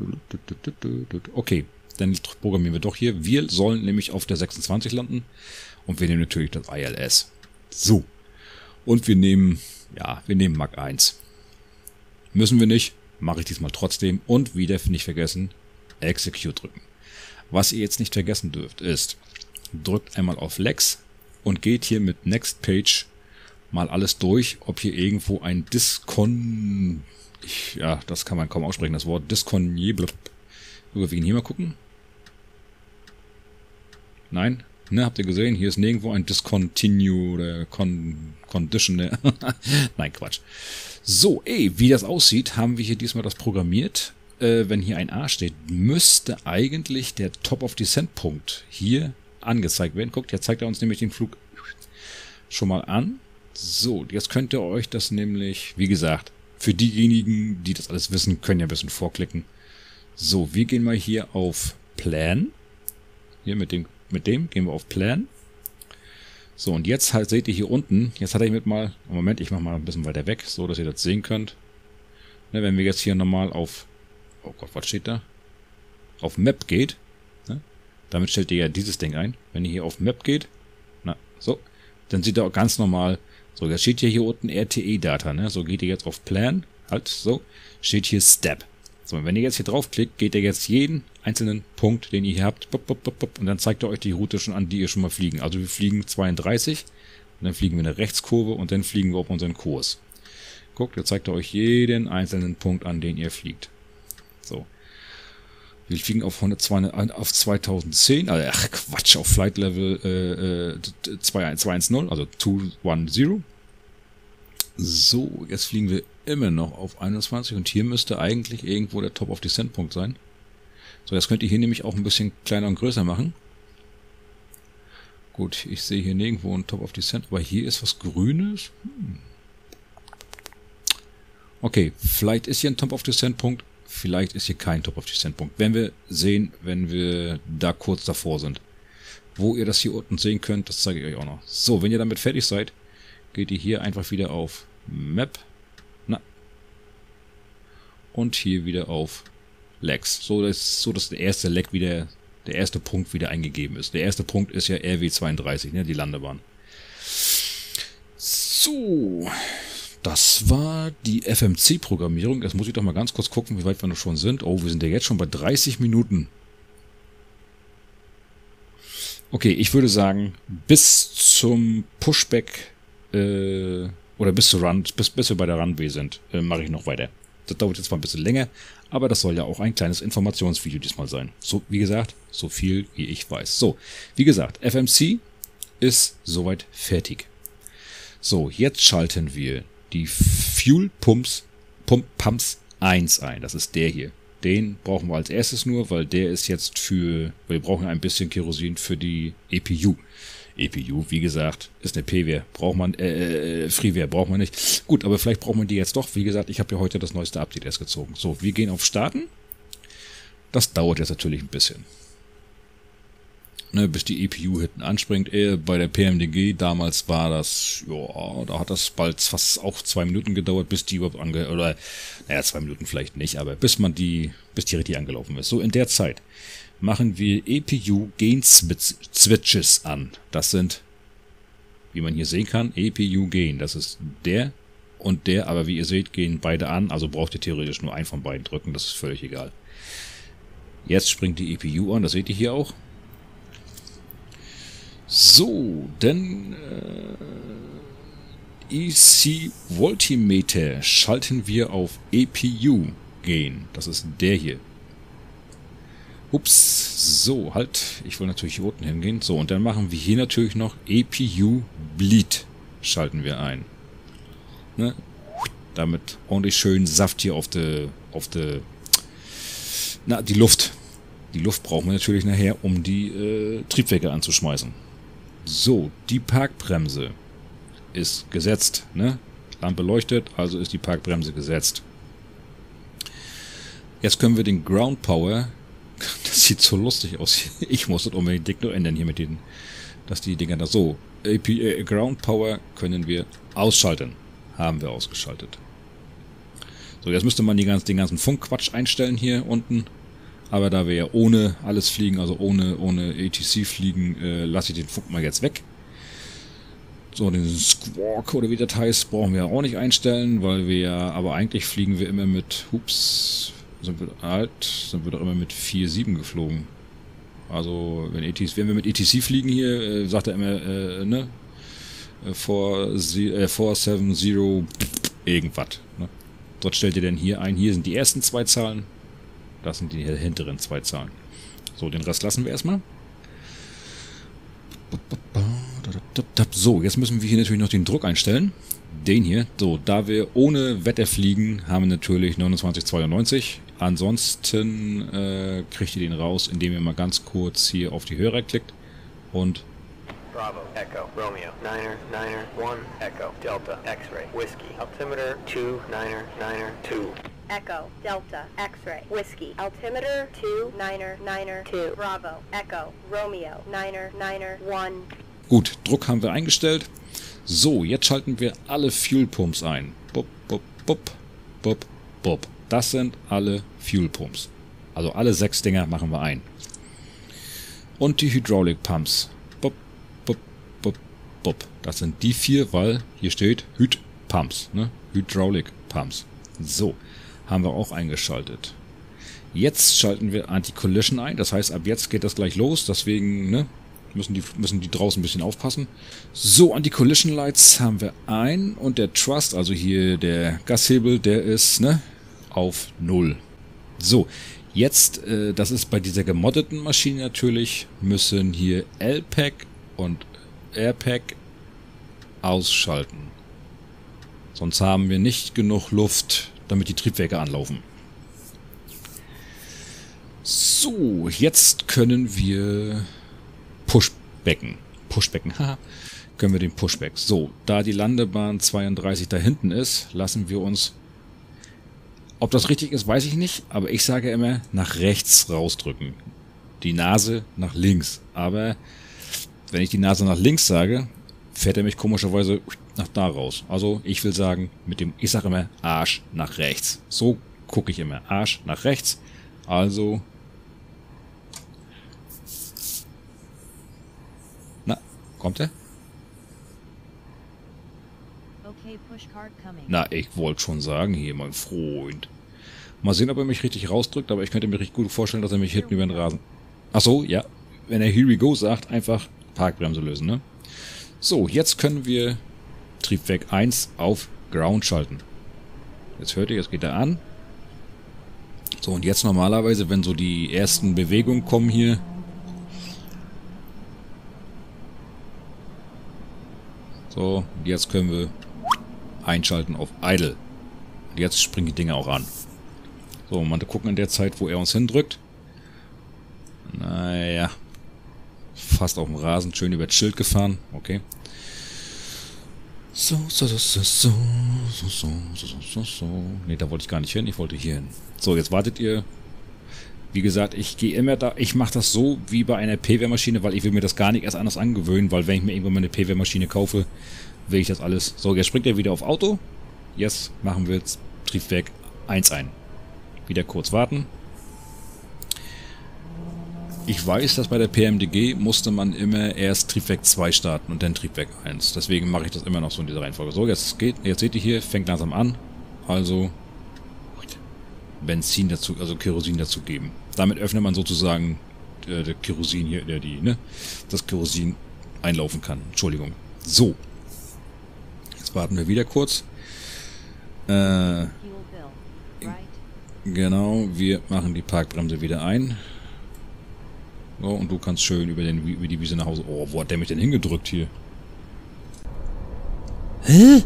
A: Okay, dann programmieren wir doch hier. Wir sollen nämlich auf der sechsundzwanzig landen und wir nehmen natürlich das I L S. So. Und wir nehmen, ja, wir nehmen Mach eins. Müssen wir nicht, mache ich diesmal trotzdem und wieder nicht vergessen, Execute drücken. Was ihr jetzt nicht vergessen dürft, ist, drückt einmal auf Lex und geht hier mit Next Page mal alles durch, ob hier irgendwo ein Diskon... Ich, ja, das kann man kaum aussprechen, das Wort Diskonible. Überwiegend hier mal gucken. Nein? Ne, habt ihr gesehen? Hier ist nirgendwo ein Discontinue oder Con Conditioner. Nein, Quatsch. So, ey, wie das aussieht, haben wir hier diesmal das programmiert. Äh, wenn hier ein A steht, müsste eigentlich der Top-of-Descent-Punkt hier angezeigt werden. Guckt, jetzt zeigt er uns nämlich den Flug schon mal an. So, jetzt könnt ihr euch das nämlich, wie gesagt, für diejenigen, die das alles wissen, können ja ein bisschen vorklicken. So, wir gehen mal hier auf Plan. Hier mit dem, mit dem gehen wir auf Plan. So, und jetzt halt seht ihr hier unten, jetzt hat er mit mal, Moment, ich mache mal ein bisschen weiter weg, so dass ihr das sehen könnt. Ne, wenn wir jetzt hier nochmal auf, oh Gott, was steht da? Auf Map geht, ne? Damit stellt ihr ja dieses Ding ein. Wenn ihr hier auf Map geht, na, so, dann seht ihr auch ganz normal, so, jetzt steht hier, hier unten R T E-Data, ne? So, geht ihr jetzt auf Plan, halt, so, steht hier Step. So, und wenn ihr jetzt hier draufklickt, geht ihr jetzt jeden einzelnen Punkt, den ihr hier habt, bop, bop, bop, bop, und dann zeigt er euch die Route schon an, die ihr schon mal fliegen. Also wir fliegen zweiunddreißig, und dann fliegen wir eine Rechtskurve und dann fliegen wir auf unseren Kurs. Guckt, jetzt zeigt er euch jeden einzelnen Punkt an, den ihr fliegt. So. Wir fliegen auf, auf zweitausendzehn, also ach Quatsch, auf Flight Level äh, zweihundertzehn, also zweihundertzehn. So, jetzt fliegen wir immer noch auf einundzwanzig und hier müsste eigentlich irgendwo der Top-of-Descent-Punkt sein. So, jetzt könnt ihr hier nämlich auch ein bisschen kleiner und größer machen. Gut, ich sehe hier nirgendwo ein Top of Descent, aber hier ist was Grünes. Hm. Okay, vielleicht ist hier ein Top of Descent Punkt, vielleicht ist hier kein Top of Descent Punkt. Werden wir sehen, wenn wir da kurz davor sind. Wo ihr das hier unten sehen könnt, das zeige ich euch auch noch. So, wenn ihr damit fertig seid, geht ihr hier einfach wieder auf Map. Na. Und hier wieder auf Legs. So, dass, so, dass der erste Leg wieder, der erste Punkt wieder eingegeben ist. Der erste Punkt ist ja R W zweiunddreißig, ne, die Landebahn. So, das war die F M C-Programmierung. Jetzt muss ich doch mal ganz kurz gucken, wie weit wir noch schon sind. Oh, wir sind ja jetzt schon bei dreißig Minuten. Okay, ich würde sagen, bis zum Pushback äh, oder bis zur Run, bis, bis wir bei der Runway sind, äh, mache ich noch weiter. Das dauert jetzt mal ein bisschen länger, aber das soll ja auch ein kleines Informationsvideo diesmal sein. So, wie gesagt, so viel wie ich weiß. So, wie gesagt, F M C ist soweit fertig. So, jetzt schalten wir die Fuel Pumps, Pump, Pumps eins ein. Das ist der hier. Den brauchen wir als erstes nur, weil der ist jetzt für, wir brauchen ein bisschen Kerosin für die E P U. E P U, wie gesagt, ist eine P-Wehr. Braucht man, äh, Freeware braucht man nicht. Gut, aber vielleicht braucht man die jetzt doch. Wie gesagt, ich habe ja heute das neueste Update erst gezogen. So, wir gehen auf Starten. Das dauert jetzt natürlich ein bisschen. Ne, bis die E P U hinten anspringt. Äh, bei der P M D G damals war das, ja, da hat das bald fast auch zwei Minuten gedauert, bis die überhaupt ange... Oder, naja, zwei Minuten vielleicht nicht, aber bis man die, bis die richtig angelaufen ist. So, in der Zeit machen wir E P U Gain Switches an. Das sind, wie man hier sehen kann, E P U Gain. Das ist der und der, aber wie ihr seht, gehen beide an. Also braucht ihr theoretisch nur einen von beiden drücken, das ist völlig egal. Jetzt springt die E P U an, das seht ihr hier auch. So, dann äh, E C Voltimeter schalten wir auf E P U Gain. Das ist der hier. Ups, so, halt. Ich will natürlich hier unten hingehen. So, und dann machen wir hier natürlich noch E P U Bleed. Schalten wir ein. Ne? Damit ordentlich schön Saft hier auf der, auf der, na, die Luft. Die Luft brauchen wir natürlich nachher, um die äh, Triebwerke anzuschmeißen. So, die Parkbremse ist gesetzt, ne? Lampe leuchtet, also ist die Parkbremse gesetzt. Jetzt können wir den Ground Power, das sieht so lustig aus, ich muss das unbedingt nur ändern hier mit den, dass die Dinger da so, A P, äh, Ground Power können wir ausschalten, haben wir ausgeschaltet. So, jetzt müsste man die ganzen, den ganzen Funkquatsch einstellen hier unten. Aber da wir ja ohne alles fliegen, also ohne, ohne A T C fliegen, äh, lasse ich den Funk mal jetzt weg. So, den Squawk oder wie das heißt, brauchen wir auch nicht einstellen, weil wir ja, aber eigentlich fliegen wir immer mit, hups, sind wir alt, sind wir doch immer mit vier Komma sieben geflogen. Also, wenn, A T C, wenn wir mit A T C fliegen hier, äh, sagt er immer, äh, ne, vier sieben null irgendwas, ne. Dort stellt ihr denn hier ein, hier sind die ersten zwei Zahlen. Das sind die hinteren zwei Zahlen. So, den Rest lassen wir erstmal. So, jetzt müssen wir hier natürlich noch den Druck einstellen. Den hier. So, da wir ohne Wetter fliegen, haben wir natürlich neunundzwanzig zweiundneunzig. Ansonsten äh, kriegt ihr den raus, indem ihr mal ganz kurz hier auf die Hörer klickt und
B: Bravo, Echo, Romeo, Niner, Niner, one, Echo, Delta, X-Ray, Whiskey, Altimeter, two, Niner, Niner, two.
C: Echo, Delta, X-Ray, Whiskey, Altimeter, two, Niner, Niner, two, Bravo, Echo, Romeo, Niner, Niner, one.
A: Gut, Druck haben wir eingestellt. So, jetzt schalten wir alle Fuel Pumps ein. Bup, bup, bup, bup, bup. Das sind alle Fuel Pumps. Also alle sechs Dinger machen wir ein. Und die Hydraulic Pumps. Bup, bup, bup, bup. Das sind die vier, weil hier steht Hyd Pumps, ne? Hydraulic Pumps. So, haben wir auch eingeschaltet. Jetzt schalten wir Anti-Collision ein. Das heißt, ab jetzt geht das gleich los. Deswegen, ne, müssen die, müssen die draußen ein bisschen aufpassen. So, Anti-Collision Lights haben wir ein. Und der Thrust, also hier der Gashebel, der ist, ne, auf null. So, jetzt, äh, das ist bei dieser gemoddeten Maschine natürlich, müssen hier L-Pack und Air-Pack ausschalten. Sonst haben wir nicht genug Luft, damit die Triebwerke anlaufen. So, jetzt können wir Pushbacken. Pushbacken, haha. Können wir den Pushback. So, da die Landebahn zweiunddreißig da hinten ist, lassen wir uns... Ob das richtig ist, weiß ich nicht, aber ich sage immer, nach rechts rausdrücken. Die Nase nach links. Aber wenn ich die Nase nach links sage, fährt er mich komischerweise nach da raus. Also ich will sagen, mit dem, ich sage immer, Arsch nach rechts. So gucke ich immer. Arsch nach rechts. Also... Na, kommt er? Na, ich wollte schon sagen, hier, mein Freund. Mal sehen, ob er mich richtig rausdrückt, aber ich könnte mir richtig gut vorstellen, dass er mich hinten über den Rasen... Ach so, ja. Wenn er Here we go sagt, einfach Parkbremse lösen, ne? So, jetzt können wir Triebwerk eins auf Ground schalten. Jetzt hört ihr, jetzt geht er an. So, und jetzt normalerweise, wenn so die ersten Bewegungen kommen hier... So, jetzt können wir einschalten auf Idle. Und jetzt springen die Dinge auch an. So, mal gucken in der Zeit, wo er uns hindrückt. Naja. Fast auf dem Rasen, schön über das Schild gefahren. Okay. So, so, so, so, so, so, so, so, so, so. Ne, da wollte ich gar nicht hin, ich wollte hier hin. So, jetzt wartet ihr. Wie gesagt, ich gehe immer da, ich mache das so wie bei einer P W-Maschine, weil ich will mir das gar nicht erst anders angewöhnen, weil wenn ich mir irgendwann mal eine P W-Maschine kaufe, will ich das alles. So, jetzt springt er wieder auf Auto. Jetzt machen wir jetzt Triebwerk eins ein. Wieder kurz warten. Ich weiß, dass bei der P M D G musste man immer erst Triebwerk zwei starten und dann Triebwerk eins. Deswegen mache ich das immer noch so in dieser Reihenfolge. So, jetzt geht, jetzt seht ihr hier, fängt langsam an. Also Benzin dazu, also Kerosin dazu geben. Damit öffnet man sozusagen äh, der Kerosin hier, der die, ne, das Kerosin einlaufen kann. Entschuldigung. So. Jetzt warten wir wieder kurz. Äh, genau, wir machen die Parkbremse wieder ein. So, und du kannst schön über, den, über die Wiese nach Hause... Oh, wo hat der mich denn hingedrückt hier? Hä?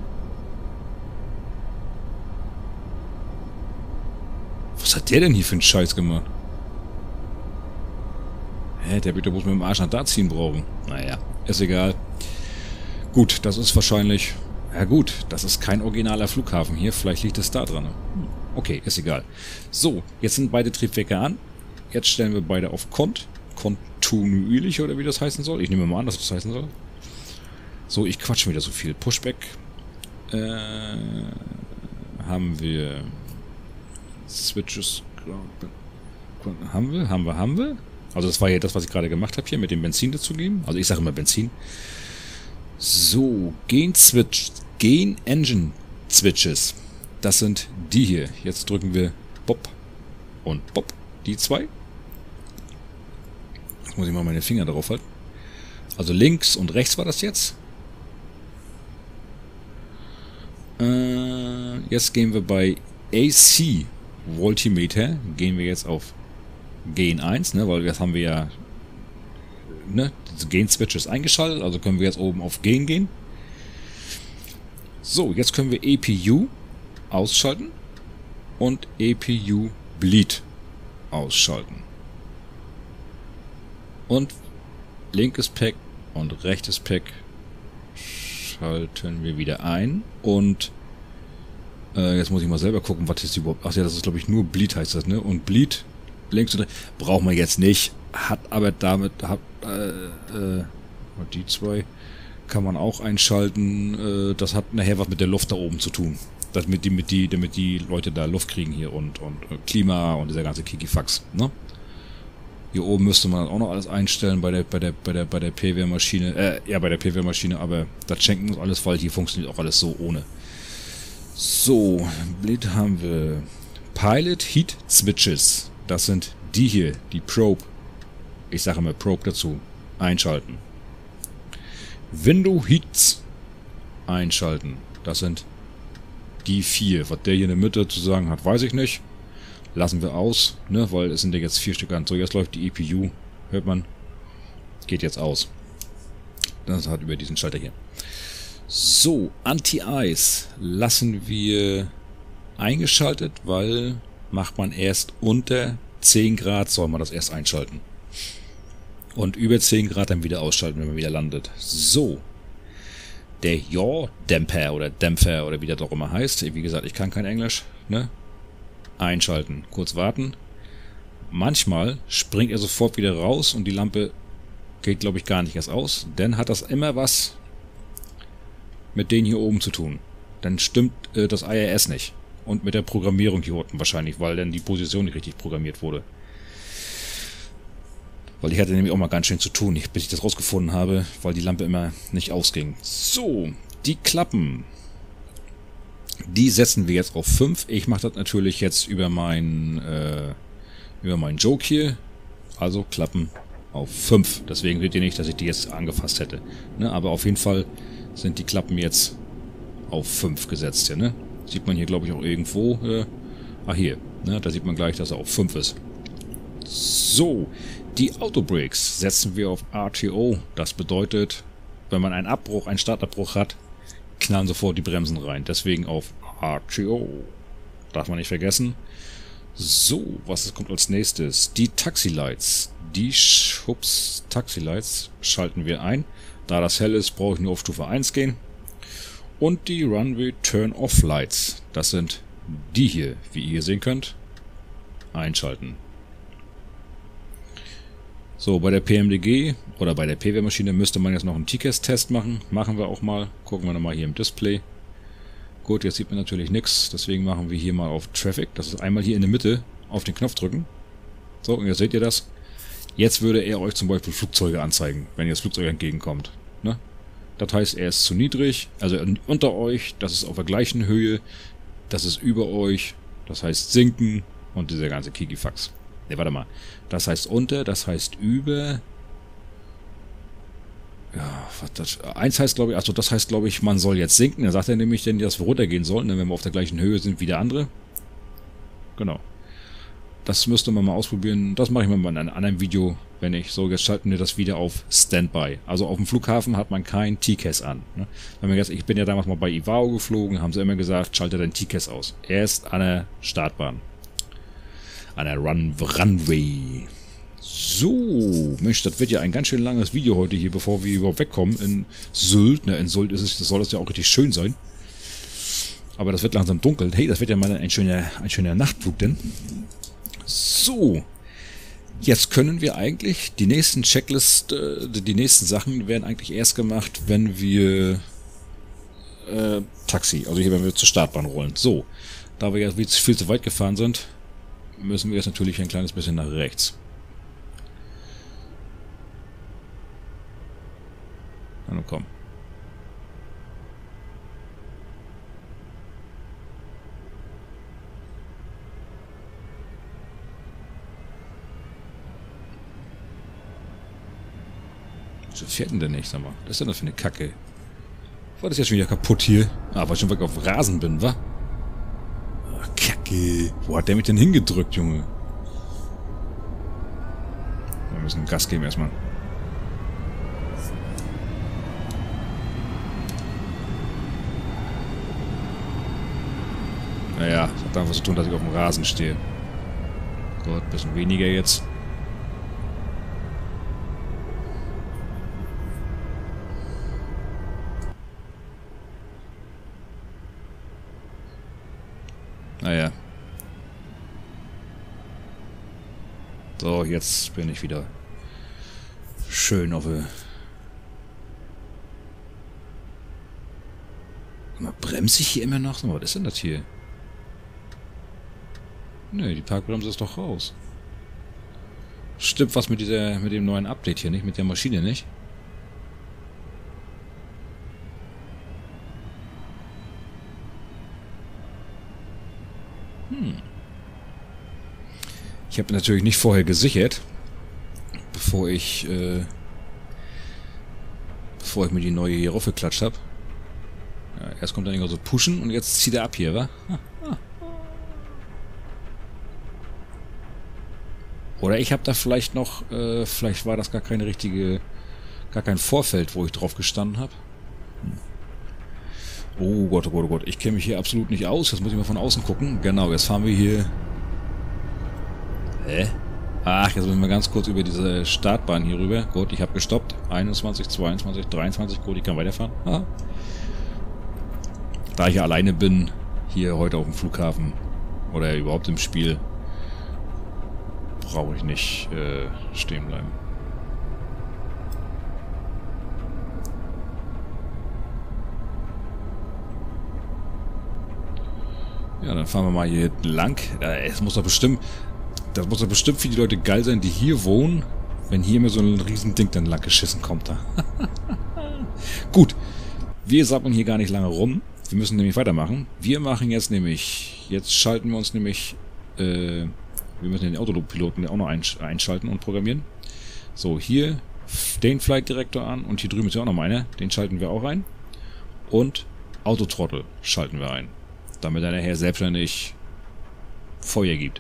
A: Was hat der denn hier für einen Scheiß gemacht? Hä, der wird doch bloß mit dem Arsch nach da ziehen brauchen. Naja, ist egal. Gut, das ist wahrscheinlich... Ja gut, das ist kein originaler Flughafen hier. Vielleicht liegt es da dran. Okay, ist egal. So, jetzt sind beide Triebwerke an. Jetzt stellen wir beide auf Kont. Kontinuierlich, oder wie das heißen soll. Ich nehme mal an, dass das heißen soll. So, ich quatsche wieder so viel. Pushback. Äh, haben wir... Switches. Haben wir, haben wir, haben wir. Also das war ja das, was ich gerade gemacht habe hier, mit dem Benzin dazugeben. Also ich sage immer Benzin. So, Gain Switch. Gain Engine Switches. Das sind die hier. Jetzt drücken wir Bob und Bob. Die zwei. Jetzt muss ich mal meine Finger drauf halten. Also links und rechts war das jetzt. Äh, jetzt gehen wir bei A C Voltimeter. Gehen wir jetzt auf Gain eins, ne, weil jetzt haben wir ja ne, diese Gain Switches eingeschaltet. Also können wir jetzt oben auf Gain gehen. So, jetzt können wir A P U ausschalten und A P U Bleed ausschalten. Und linkes Pack und rechtes Pack schalten wir wieder ein. Und äh, jetzt muss ich mal selber gucken, was ist überhaupt... Ach ja, das ist glaube ich nur Bleed heißt das, ne? Und Bleed links und rechts brauchen wir jetzt nicht. Hat aber damit... Hat, äh, äh, die zwei kann man auch einschalten. Äh, das hat nachher was mit der Luft da oben zu tun. Damit die, mit die, damit die Leute da Luft kriegen hier und, und Klima und dieser ganze Kikifax, ne? Hier oben müsste man auch noch alles einstellen bei der, bei der, bei der, bei der P W-Maschine, äh, ja, bei der P W-Maschine, aber das schenken uns alles, weil hier funktioniert auch alles so ohne. So, Bleed haben wir Pilot Heat Switches. Das sind die hier, die Probe. Ich sage immer Probe dazu. Einschalten. Window Heats einschalten. Das sind die vier. Was der hier in der Mitte zu sagen hat, weiß ich nicht. Lassen wir aus, ne, weil es sind ja jetzt vier Stück an. So, jetzt läuft die E P U. Hört man? Geht jetzt aus. Das hat über diesen Schalter hier. So, Anti-Ice lassen wir eingeschaltet, weil macht man erst unter zehn Grad soll man das erst einschalten. Und über zehn Grad dann wieder ausschalten, wenn man wieder landet. So. Der Yaw-Dämpfer oder Dämpfer oder wie das auch immer heißt. Wie gesagt, ich kann kein Englisch. Ne? Einschalten. Kurz warten. Manchmal springt er sofort wieder raus und die Lampe geht, glaube ich, gar nicht erst aus. Dann hat das immer was mit denen hier oben zu tun. Dann stimmt äh, das I R S nicht. Und mit der Programmierung hier unten wahrscheinlich, weil dann die Position nicht richtig programmiert wurde. Weil ich hatte nämlich auch mal ganz schön zu tun, bis ich das rausgefunden habe, weil die Lampe immer nicht ausging. So, die Klappen. Die setzen wir jetzt auf fünf. Ich mache das natürlich jetzt über meinen äh, über meinen Joke hier. Also Klappen auf fünf. Deswegen seht ihr nicht, dass ich die jetzt angefasst hätte. Ne? Aber auf jeden Fall sind die Klappen jetzt auf fünf gesetzt hier. Ne? Sieht man hier, glaube ich, auch irgendwo. Äh, ah, hier. Ne? Da sieht man gleich, dass er auf fünf ist. So. Die Autobrakes setzen wir auf R T O. Das bedeutet, wenn man einen Abbruch, einen Startabbruch hat, knallen sofort die Bremsen rein. Deswegen auf R T O. Darf man nicht vergessen. So, was kommt als nächstes? Die Taxi-Lights. Die Schubs Taxi-Lights schalten wir ein. Da das hell ist, brauche ich nur auf Stufe eins gehen. Und die Runway Turn-Off Lights. Das sind die hier, wie ihr hier sehen könnt. Einschalten. So, bei der P M D G oder bei der P W-Maschine müsste man jetzt noch einen T C A S-Test machen. Machen wir auch mal. Gucken wir nochmal hier im Display. Gut, jetzt sieht man natürlich nichts. Deswegen machen wir hier mal auf Traffic. Das ist einmal hier in der Mitte auf den Knopf drücken. So, und jetzt seht ihr das. Jetzt würde er euch zum Beispiel Flugzeuge anzeigen, wenn ihr das Flugzeug entgegenkommt. Ne? Das heißt, er ist zu niedrig, also unter euch, das ist auf der gleichen Höhe, das ist über euch, das heißt sinken und dieser ganze Kikifax. Ne, warte mal. Das heißt unter, das heißt über. Ja, was das. Eins heißt, glaube ich, also das heißt, glaube ich, man soll jetzt sinken. Dann sagt er nämlich, denn, dass wir runtergehen sollen, wenn wir auf der gleichen Höhe sind wie der andere. Genau. Das müsste man mal ausprobieren. Das mache ich mal in einem anderen Video, wenn ich so, jetzt schalten wir das wieder auf Standby. Also auf dem Flughafen hat man kein T C A S an. Ne? Wenn man jetzt, ich bin ja damals mal bei Ivao geflogen, haben sie immer gesagt, schalte dein T C A S aus. Erst an der Startbahn. An der Run Runway. So, Mensch, das wird ja ein ganz schön langes Video heute hier, bevor wir überhaupt wegkommen in Sylt. Ne, in Sylt ist es, das soll das ja auch richtig schön sein. Aber das wird langsam dunkel. Hey, das wird ja mal ein schöner, ein schöner Nachtflug denn. So, jetzt können wir eigentlich die nächsten Checklist, äh, die nächsten Sachen werden eigentlich erst gemacht, wenn wir äh, Taxi, also hier, wenn wir zur Startbahn rollen. So, da wir ja viel zu weit gefahren sind, müssen wir jetzt natürlich ein kleines bisschen nach rechts. Na komm. Wieso fährt denn der nicht, sag mal? Was ist denn das für eine Kacke? War das jetzt schon wieder kaputt hier? Ah, weil ich schon weg auf Rasen bin, wa? Ach, Kacke. Wo hat der mich denn hingedrückt, Junge? Wir müssen Gas geben erstmal. Naja, das hat einfach zu tun, dass ich auf dem Rasen stehe. Gut, ein bisschen weniger jetzt. Naja. So, jetzt bin ich wieder schön auf der... Bremse ich hier immer noch? Was ist denn das hier? Ne, die Parkbremse ist doch raus. Stimmt was mit dieser, mit dem neuen Update hier nicht, mit der Maschine nicht? Hm. Ich habe natürlich nicht vorher gesichert, bevor ich, äh, bevor ich mir die neue hier raufgeklatscht habe. Ja, erst kommt dann irgendwo so pushen und jetzt zieht er ab hier, wa? Ah, ah. Oder ich habe da vielleicht noch, äh, vielleicht war das gar keine richtige, gar kein Vorfeld, wo ich drauf gestanden habe. Hm. Oh Gott, oh Gott, oh Gott, ich kenne mich hier absolut nicht aus. Jetzt muss ich mal von außen gucken. Genau, jetzt fahren wir hier Hä? Ach, jetzt müssen wir ganz kurz über diese Startbahn hier rüber. Gut, ich habe gestoppt. einundzwanzig, zweiundzwanzig, dreiundzwanzig. Gut, ich kann weiterfahren. Ah. Da ich ja alleine bin, hier heute auf dem Flughafen oder überhaupt im Spiel, brauche ich nicht äh, stehen bleiben. Ja, dann fahren wir mal hier lang. Es muss doch bestimmt, das muss doch bestimmt für die Leute geil sein, die hier wohnen, wenn hier immer so ein riesen Ding dann lang geschissen kommt da. Gut, wir sappeln hier gar nicht lange rum. Wir müssen nämlich weitermachen. Wir machen jetzt nämlich, jetzt schalten wir uns nämlich, äh, wir müssen den Autopiloten auch noch einschalten und programmieren. So, hier den Flight Director an und hier drüben ist ja auch noch einer. Den schalten wir auch ein. Und Autothrottle schalten wir ein, damit er nachher selbstständig Feuer gibt.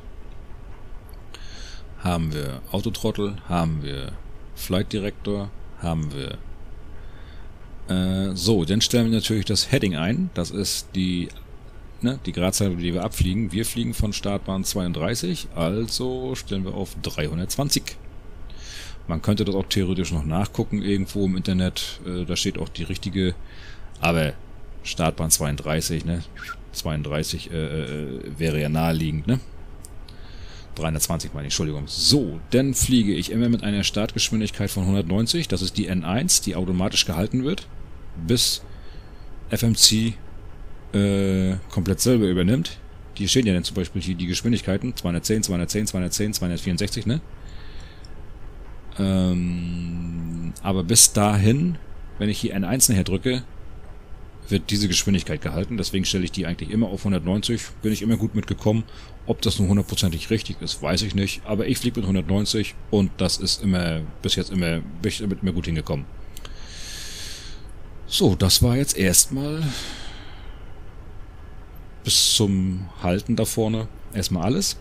A: Haben wir Autothrottle, haben wir Flight Director, haben wir äh, so, dann stellen wir natürlich das Heading ein. Das ist die, ne, die Gradzahl, die wir abfliegen. Wir fliegen von Startbahn zweiunddreißig, also stellen wir auf dreihundertzwanzig. Man könnte das auch theoretisch noch nachgucken irgendwo im Internet. Äh, da steht auch die richtige, aber Startbahn zweiunddreißig, ne? zweiunddreißig äh, äh, wäre ja naheliegend, ne? dreihundertzwanzig meine ich, Entschuldigung. So, dann fliege ich immer mit einer Startgeschwindigkeit von hundertneunzig. Das ist die N eins, die automatisch gehalten wird, bis F M C äh, komplett selber übernimmt. Die stehen ja dann zum Beispiel hier die Geschwindigkeiten. zweihundertzehn, zweihundertzehn, zweihundertzehn, zweihundertvierundsechzig, ne? Ähm, aber bis dahin, wenn ich hier N eins nachher drücke, wird diese Geschwindigkeit gehalten. Deswegen stelle ich die eigentlich immer auf hundertneunzig. Bin ich immer gut mitgekommen. Ob das nun hundertprozentig richtig ist, weiß ich nicht. Aber ich fliege mit hundertneunzig und das ist immer, bis jetzt immer, bin ich damit immer gut hingekommen. So, das war jetzt erstmal bis zum Halten da vorne erstmal alles.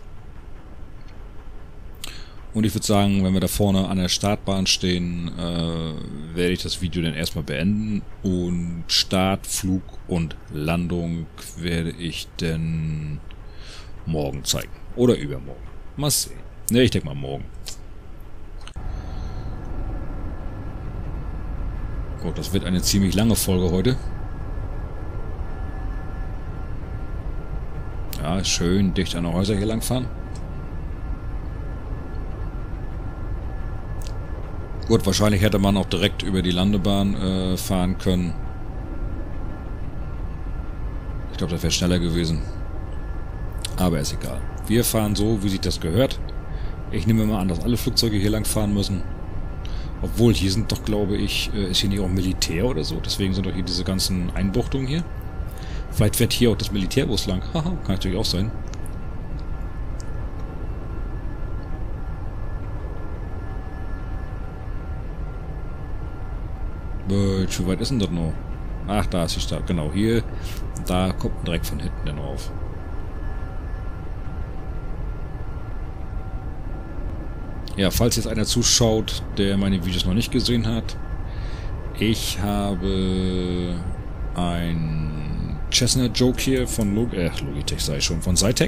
A: Und ich würde sagen, wenn wir da vorne an der Startbahn stehen, äh, werde ich das Video dann erstmal beenden. Und Start, Flug und Landung werde ich dann morgen zeigen. Oder übermorgen. Mal sehen. Ne, ich denke mal morgen. Gut, das wird eine ziemlich lange Folge heute. Ja, schön dicht an der Häuser hier lang fahren. Gut, wahrscheinlich hätte man auch direkt über die Landebahn äh, fahren können. Ich glaube, das wäre schneller gewesen. Aber ist egal. Wir fahren so, wie sich das gehört. Ich nehme mal an, dass alle Flugzeuge hier lang fahren müssen. Obwohl, hier sind doch, glaube ich, äh, ist hier nicht auch Militär oder so. Deswegen sind doch hier diese ganzen Einbuchtungen hier. Vielleicht fährt hier auch das Militärbus lang. Haha, kann natürlich auch sein. Wie weit ist denn das noch? Ach, da ist die Stadt. Genau, hier. Da kommt direkt von hinten dann rauf. Ja, falls jetzt einer zuschaut, der meine Videos noch nicht gesehen hat. Ich habe ein Cessna Joke hier von Log äh, Logitech, sei schon, von Zytec.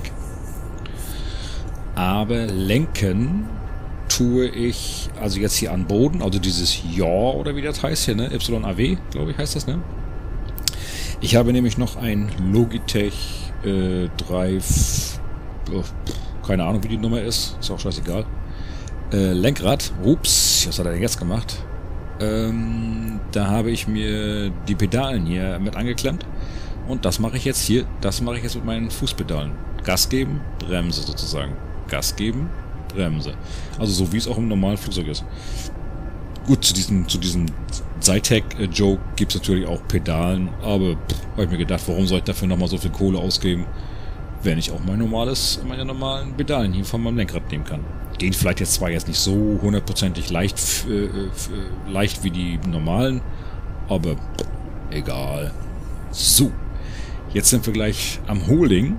A: Aber lenken tue ich, also jetzt hier an Boden, also dieses Yaw oder wie das heißt hier, ne? Y A W, glaube ich, heißt das, ne? Ich habe nämlich noch ein Logitech äh, drei, oh, keine Ahnung, wie die Nummer ist, ist auch scheißegal. Äh, Lenkrad, ups, was hat er denn jetzt gemacht? Ähm, da habe ich mir die Pedalen hier mit angeklemmt und das mache ich jetzt hier, das mache ich jetzt mit meinen Fußpedalen. Gas geben, Bremse sozusagen. Gas geben, Bremse. Also so wie es auch im normalen Flugzeug ist. Gut, zu diesem, zu diesem Zytec-Joke gibt es natürlich auch Pedalen, aber habe ich mir gedacht, warum soll ich dafür nochmal so viel Kohle ausgeben, wenn ich auch mein normales, meine normalen Pedalen hier von meinem Lenkrad nehmen kann. Gehen vielleicht jetzt zwar jetzt nicht so hundertprozentig leicht, äh, äh, leicht wie die normalen, aber pff, egal. So, jetzt sind wir gleich am Holding.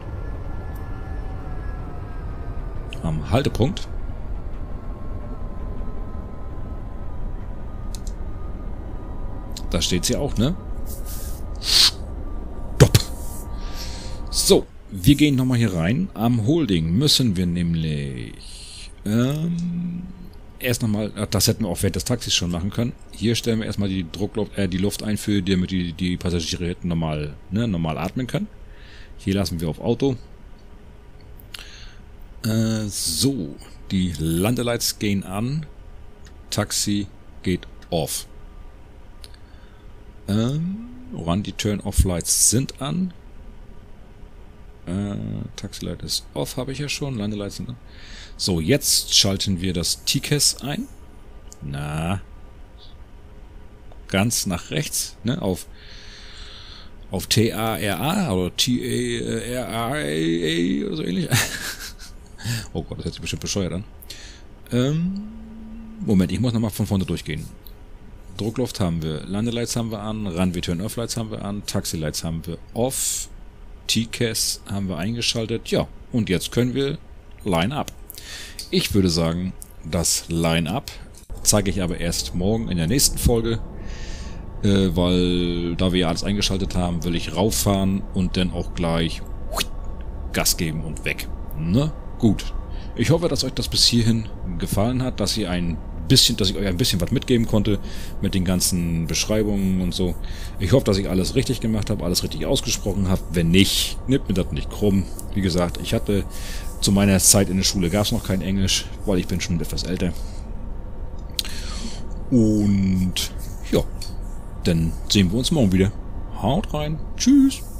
A: Am Haltepunkt. Da steht's ja auch, ne? Stopp. So, wir gehen nochmal hier rein. Am Holding müssen wir nämlich ähm, erst nochmal, das hätten wir auch während des Taxis schon machen können. Hier stellen wir erstmal die Druckluft, äh, die Luft ein, für damit die, die Passagiere hätten normal, ne, normal atmen können. Hier lassen wir auf Auto. Äh, so, die Landelights gehen an. Taxi geht off. Ähm, Run, die Turn-Off-Lights sind an. Äh, Taxilight ist off, habe ich ja schon. Landelights sind an. So, jetzt schalten wir das T C A S ein. Na. Ganz nach rechts, ne, auf auf T A R A oder T A R A A oder so ähnlich. Oh Gott, das hört sich bestimmt bescheuert an. Ähm, Moment, ich muss nochmal von vorne durchgehen. Druckluft haben wir, Landelights haben wir an, Run, Turn Off Lights haben wir an, Taxilights haben wir off, T C A S haben wir eingeschaltet. Ja, und jetzt können wir Line-Up. Ich würde sagen, das Line-Up zeige ich aber erst morgen in der nächsten Folge, äh, weil da wir ja alles eingeschaltet haben, will ich rauffahren und dann auch gleich Gas geben und weg. Ne? Gut. Ich hoffe, dass euch das bis hierhin gefallen hat, dass ihr ein bisschen, dass ich euch ein bisschen was mitgeben konnte mit den ganzen Beschreibungen und so. Ich hoffe, dass ich alles richtig gemacht habe, alles richtig ausgesprochen habe. Wenn nicht, nimmt mir das nicht krumm. Wie gesagt, ich hatte zu meiner Zeit in der Schule gab es noch kein Englisch, weil ich bin schon etwas älter. Und ja, dann sehen wir uns morgen wieder. Haut rein. Tschüss.